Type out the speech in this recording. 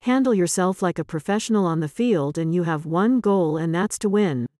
Handle yourself like a professional on the field and you have one goal, and that's to win.